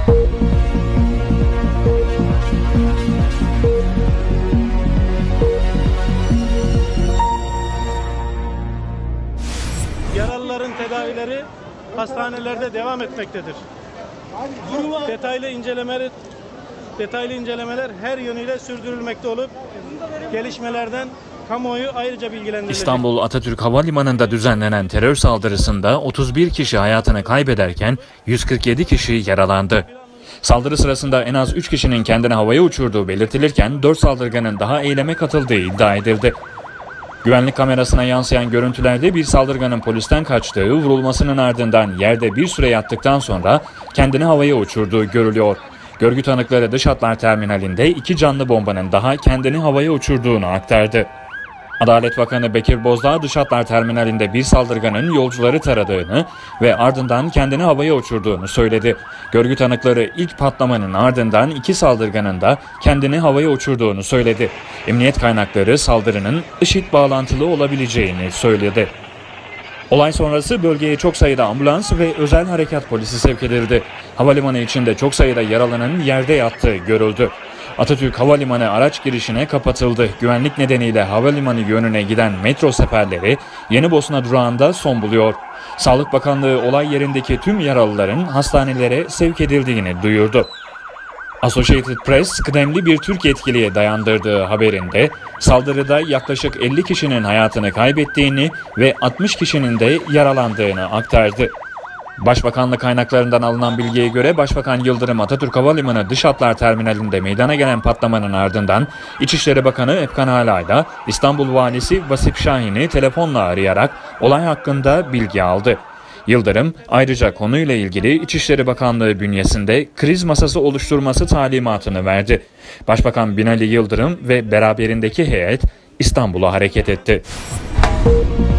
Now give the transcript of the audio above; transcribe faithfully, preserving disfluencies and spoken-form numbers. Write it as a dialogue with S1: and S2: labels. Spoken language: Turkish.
S1: Yaralıların tedavileri hastanelerde devam etmektedir. Detaylı incelemeler, detaylı incelemeler her yönüyle sürdürülmekte olup gelişmelerden kamuoyu ayrıca bilgilendirilecek.
S2: İstanbul Atatürk Havalimanı'nda düzenlenen terör saldırısında otuz bir kişi hayatını kaybederken yüz kırk yedi kişi yaralandı. Saldırı sırasında en az üç kişinin kendini havaya uçurduğu belirtilirken dört saldırganın daha eyleme katıldığı iddia edildi. Güvenlik kamerasına yansıyan görüntülerde bir saldırganın polisten kaçtığı, vurulmasının ardından yerde bir süre yattıktan sonra kendini havaya uçurduğu görülüyor. Görgü tanıkları Dış Hatlar Terminali'nde iki canlı bombanın daha kendini havaya uçurduğunu aktardı. Adalet Bakanı Bekir Bozdağ, Dış Hatlar Terminali'nde bir saldırganın yolcuları taradığını ve ardından kendini havaya uçurduğunu söyledi. Görgü tanıkları ilk patlamanın ardından iki saldırganın da kendini havaya uçurduğunu söyledi. Emniyet kaynakları saldırının IŞİD bağlantılı olabileceğini söyledi. Olay sonrası bölgeye çok sayıda ambulans ve özel harekat polisi sevk edildi. Havalimanı içinde çok sayıda yaralının yerde yattığı görüldü. Atatürk Havalimanı araç girişine kapatıldı. Güvenlik nedeniyle havalimanı yönüne giden metro seferleri Yenibosna durağında son buluyor. Sağlık Bakanlığı olay yerindeki tüm yaralıların hastanelere sevk edildiğini duyurdu. Associated Press, kıdemli bir Türk yetkiliye dayandırdığı haberinde saldırıda yaklaşık elli kişinin hayatını kaybettiğini ve altmış kişinin de yaralandığını aktardı. Başbakanlık kaynaklarından alınan bilgiye göre Başbakan Yıldırım Atatürk Havalimanı Dış Hatlar Terminali'nde meydana gelen patlamanın ardından İçişleri Bakanı Efkan Ala'yla İstanbul Valisi Vasip Şahin'i telefonla arayarak olay hakkında bilgi aldı. Yıldırım ayrıca konuyla ilgili İçişleri Bakanlığı bünyesinde kriz masası oluşturması talimatını verdi. Başbakan Binali Yıldırım ve beraberindeki heyet İstanbul'a hareket etti.